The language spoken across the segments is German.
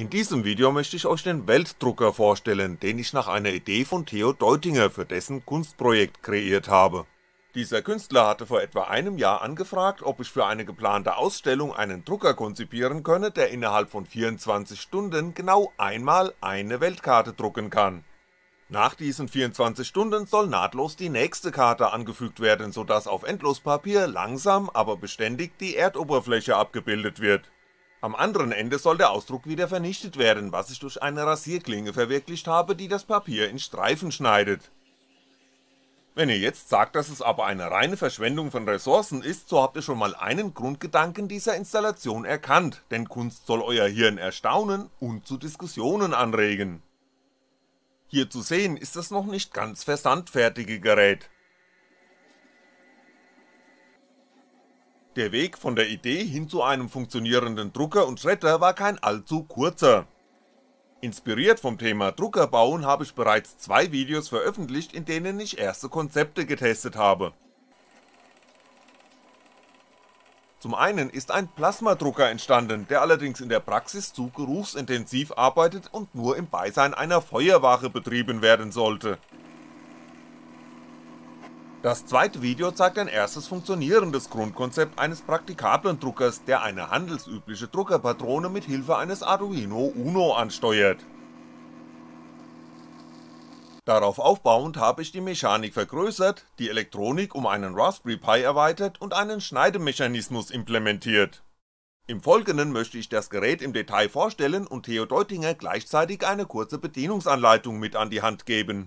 In diesem Video möchte ich euch den Weltdrucker vorstellen, den ich nach einer Idee von Theo Deutinger für dessen Kunstprojekt kreiert habe. Dieser Künstler hatte vor etwa einem Jahr angefragt, ob ich für eine geplante Ausstellung einen Drucker konzipieren könne, der innerhalb von 24 Stunden genau einmal eine Weltkarte drucken kann. Nach diesen 24 Stunden soll nahtlos die nächste Karte angefügt werden, sodass auf Endlospapier langsam, aber beständig die Erdoberfläche abgebildet wird. Am anderen Ende soll der Ausdruck wieder vernichtet werden, was ich durch eine Rasierklinge verwirklicht habe, die das Papier in Streifen schneidet. Wenn ihr jetzt sagt, dass es aber eine reine Verschwendung von Ressourcen ist, so habt ihr schon mal einen Grundgedanken dieser Installation erkannt, denn Kunst soll euer Hirn erstaunen und zu Diskussionen anregen. Hier zu sehen ist das noch nicht ganz versandfertige Gerät. Der Weg von der Idee hin zu einem funktionierenden Drucker und Schredder war kein allzu kurzer. Inspiriert vom Thema Drucker bauen habe ich bereits 2 Videos veröffentlicht, in denen ich erste Konzepte getestet habe. Zum einen ist ein Plasmadrucker entstanden, der allerdings in der Praxis zu geruchsintensiv arbeitet und nur im Beisein einer Feuerwache betrieben werden sollte. Das zweite Video zeigt ein erstes funktionierendes Grundkonzept eines praktikablen Druckers, der eine handelsübliche Druckerpatrone mit Hilfe eines Arduino Uno ansteuert. Darauf aufbauend habe ich die Mechanik vergrößert, die Elektronik um einen Raspberry Pi erweitert und einen Schneidemechanismus implementiert. Im Folgenden möchte ich das Gerät im Detail vorstellen und Theo Deutinger gleichzeitig eine kurze Bedienungsanleitung mit an die Hand geben.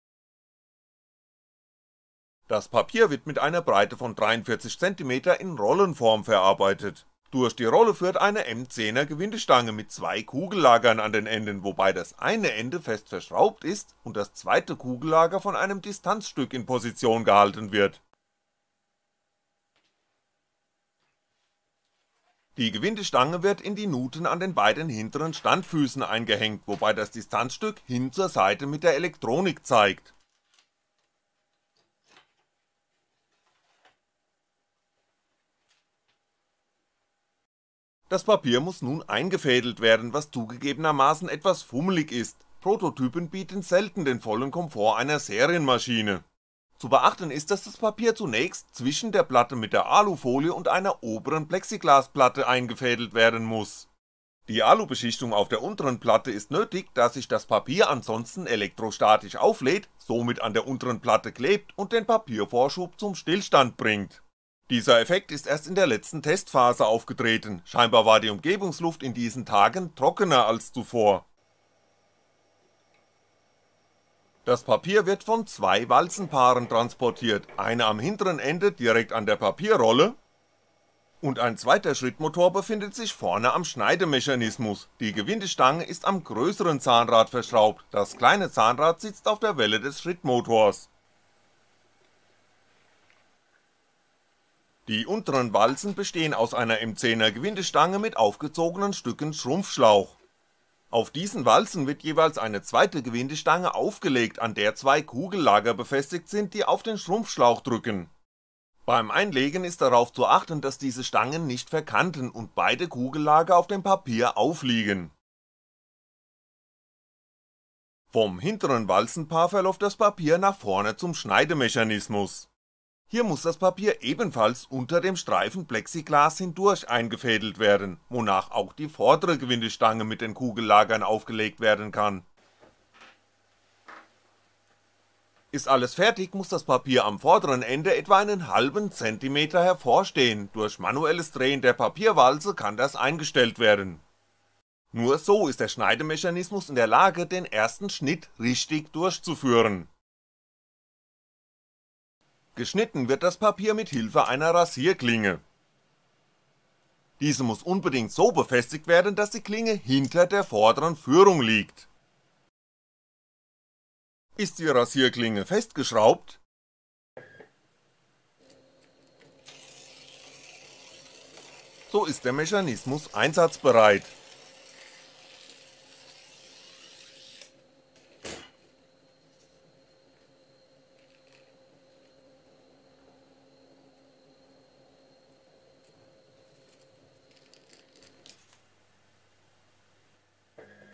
Das Papier wird mit einer Breite von 43 cm in Rollenform verarbeitet. Durch die Rolle führt eine M10er Gewindestange mit 2 Kugellagern an den Enden, wobei das eine Ende fest verschraubt ist und das zweite Kugellager von einem Distanzstück in Position gehalten wird. Die Gewindestange wird in die Nuten an den beiden hinteren Standfüßen eingehängt, wobei das Distanzstück hin zur Seite mit der Elektronik zeigt. Das Papier muss nun eingefädelt werden, was zugegebenermaßen etwas fummelig ist, Prototypen bieten selten den vollen Komfort einer Serienmaschine. Zu beachten ist, dass das Papier zunächst zwischen der Platte mit der Alufolie und einer oberen Plexiglasplatte eingefädelt werden muss. Die Alubeschichtung auf der unteren Platte ist nötig, da sich das Papier ansonsten elektrostatisch auflädt, somit an der unteren Platte klebt und den Papiervorschub zum Stillstand bringt. Dieser Effekt ist erst in der letzten Testphase aufgetreten, scheinbar war die Umgebungsluft in diesen Tagen trockener als zuvor. Das Papier wird von 2 Walzenpaaren transportiert, eine am hinteren Ende direkt an der Papierrolle und ein zweiter Schrittmotor befindet sich vorne am Schneidemechanismus, die Gewindestange ist am größeren Zahnrad verschraubt, das kleine Zahnrad sitzt auf der Welle des Schrittmotors. Die unteren Walzen bestehen aus einer M10er Gewindestange mit aufgezogenen Stücken Schrumpfschlauch. Auf diesen Walzen wird jeweils eine zweite Gewindestange aufgelegt, an der 2 Kugellager befestigt sind, die auf den Schrumpfschlauch drücken. Beim Einlegen ist darauf zu achten, dass diese Stangen nicht verkanten und beide Kugellager auf dem Papier aufliegen. Vom hinteren Walzenpaar verläuft das Papier nach vorne zum Schneidemechanismus. Hier muss das Papier ebenfalls unter dem Streifen Plexiglas hindurch eingefädelt werden, wonach auch die vordere Gewindestange mit den Kugellagern aufgelegt werden kann. Ist alles fertig, muss das Papier am vorderen Ende etwa einen halben Zentimeter hervorstehen, durch manuelles Drehen der Papierwalze kann das eingestellt werden. Nur so ist der Schneidemechanismus in der Lage, den ersten Schnitt richtig durchzuführen. Geschnitten wird das Papier mit Hilfe einer Rasierklinge. Diese muss unbedingt so befestigt werden, dass die Klinge hinter der vorderen Führung liegt. Ist die Rasierklinge festgeschraubt, so ist der Mechanismus einsatzbereit.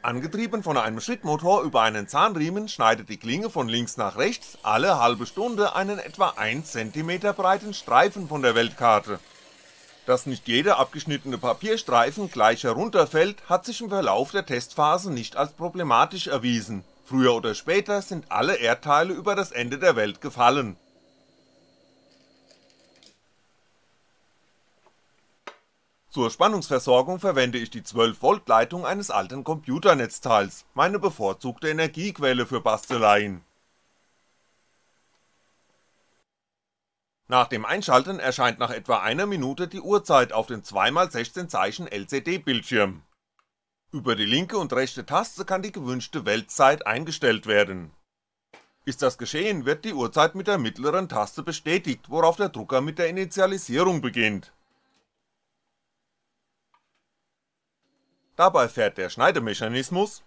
Angetrieben von einem Schrittmotor über einen Zahnriemen schneidet die Klinge von links nach rechts alle halbe Stunde einen etwa 1 cm breiten Streifen von der Weltkarte. Dass nicht jeder abgeschnittene Papierstreifen gleich herunterfällt, hat sich im Verlauf der Testphase nicht als problematisch erwiesen, früher oder später sind alle Erdteile über das Ende der Welt gefallen. Zur Spannungsversorgung verwende ich die 12V Leitung eines alten Computernetzteils, meine bevorzugte Energiequelle für Basteleien. Nach dem Einschalten erscheint nach etwa einer Minute die Uhrzeit auf dem 2x16 Zeichen LCD-Bildschirm. Über die linke und rechte Taste kann die gewünschte Weltzeit eingestellt werden. Ist das geschehen, wird die Uhrzeit mit der mittleren Taste bestätigt, worauf der Drucker mit der Initialisierung beginnt. Dabei fährt der Schneidemechanismus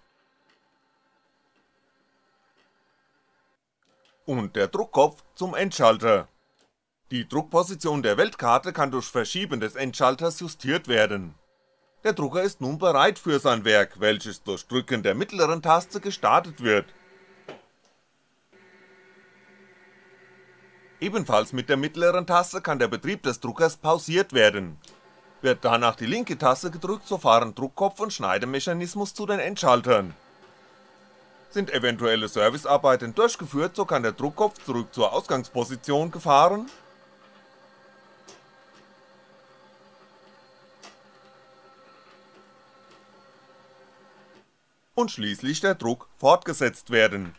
und der Druckkopf zum Endschalter. Die Druckposition der Weltkarte kann durch Verschieben des Endschalters justiert werden. Der Drucker ist nun bereit für sein Werk, welches durch Drücken der mittleren Taste gestartet wird. Ebenfalls mit der mittleren Taste kann der Betrieb des Druckers pausiert werden. Wird danach die linke Taste gedrückt, so fahren Druckkopf und Schneidemechanismus zu den Endschaltern. Sind eventuelle Servicearbeiten durchgeführt, so kann der Druckkopf zurück zur Ausgangsposition gefahren und schließlich der Druck fortgesetzt werden.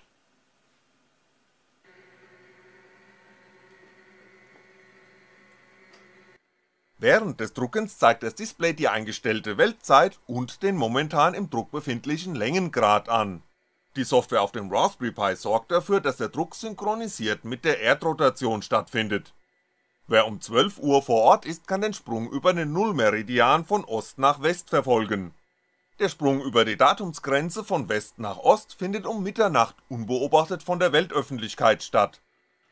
Während des Druckens zeigt das Display die eingestellte Weltzeit und den momentan im Druck befindlichen Längengrad an. Die Software auf dem Raspberry Pi sorgt dafür, dass der Druck synchronisiert mit der Erdrotation stattfindet. Wer um 12 Uhr vor Ort ist, kann den Sprung über den Nullmeridian von Ost nach West verfolgen. Der Sprung über die Datumsgrenze von West nach Ost findet um Mitternacht unbeobachtet von der Weltöffentlichkeit statt.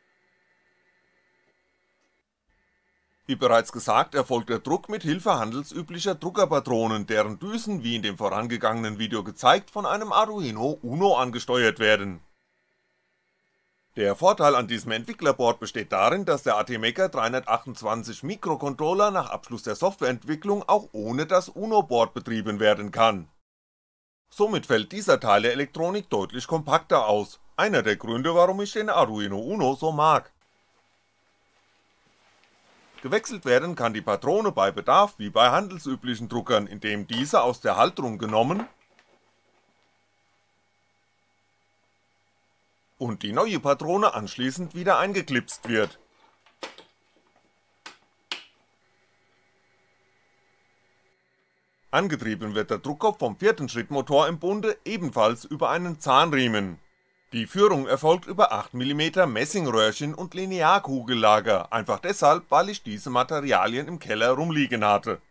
Wie bereits gesagt, erfolgt der Druck mit Hilfe handelsüblicher Druckerpatronen, deren Düsen, wie in dem vorangegangenen Video gezeigt, von einem Arduino Uno angesteuert werden. Der Vorteil an diesem Entwicklerboard besteht darin, dass der ATmega 328 Mikrocontroller nach Abschluss der Softwareentwicklung auch ohne das Uno-Board betrieben werden kann. Somit fällt dieser Teil der Elektronik deutlich kompakter aus, einer der Gründe, warum ich den Arduino Uno so mag. Gewechselt werden kann die Patrone bei Bedarf wie bei handelsüblichen Druckern, indem diese aus der Halterung genommen und die neue Patrone anschließend wieder eingeklipst wird. Angetrieben wird der Druckkopf vom vierten Schrittmotor im Bunde ebenfalls über einen Zahnriemen. Die Führung erfolgt über 8mm Messingröhrchen und Linearkugellager, einfach deshalb, weil ich diese Materialien im Keller rumliegen hatte.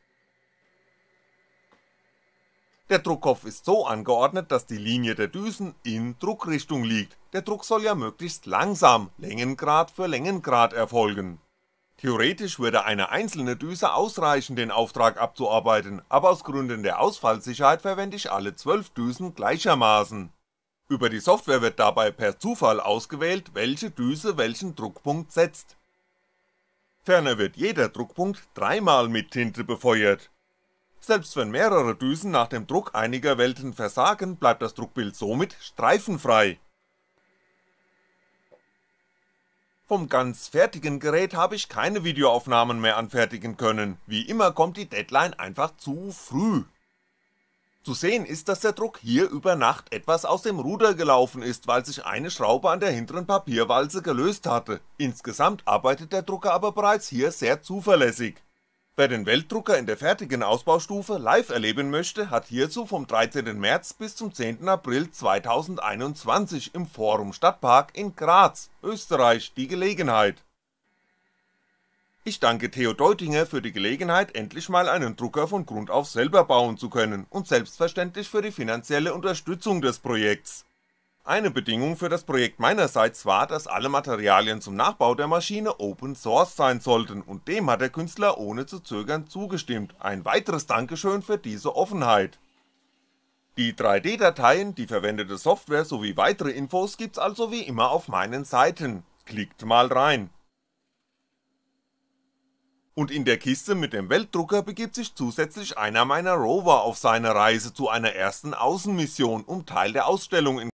Der Druckkopf ist so angeordnet, dass die Linie der Düsen in Druckrichtung liegt, der Druck soll ja möglichst langsam, Längengrad für Längengrad erfolgen. Theoretisch würde eine einzelne Düse ausreichen, den Auftrag abzuarbeiten, aber aus Gründen der Ausfallsicherheit verwende ich alle 12 Düsen gleichermaßen. Über die Software wird dabei per Zufall ausgewählt, welche Düse welchen Druckpunkt setzt. Ferner wird jeder Druckpunkt dreimal mit Tinte befeuert. Selbst wenn mehrere Düsen nach dem Druck einiger Welten versagen, bleibt das Druckbild somit streifenfrei. Vom ganz fertigen Gerät habe ich keine Videoaufnahmen mehr anfertigen können, wie immer kommt die Deadline einfach zu früh. Zu sehen ist, dass der Druck hier über Nacht etwas aus dem Ruder gelaufen ist, weil sich eine Schraube an der hinteren Papierwalze gelöst hatte, insgesamt arbeitet der Drucker aber bereits hier sehr zuverlässig. Wer den Weltdrucker in der fertigen Ausbaustufe live erleben möchte, hat hierzu vom 13. März bis zum 10. April 2021 im Forum Stadtpark in Graz, Österreich die Gelegenheit. Ich danke Theo Deutinger für die Gelegenheit, endlich mal einen Drucker von Grund auf selber bauen zu können und selbstverständlich für die finanzielle Unterstützung des Projekts. Eine Bedingung für das Projekt meinerseits war, dass alle Materialien zum Nachbau der Maschine Open Source sein sollten und dem hat der Künstler ohne zu zögern zugestimmt, ein weiteres Dankeschön für diese Offenheit. Die 3D-Dateien, die verwendete Software sowie weitere Infos gibt's also wie immer auf meinen Seiten, klickt mal rein. Und in der Kiste mit dem Weltdrucker begibt sich zusätzlich einer meiner Rover auf seine Reise zu einer ersten Außenmission, um Teil der Ausstellung in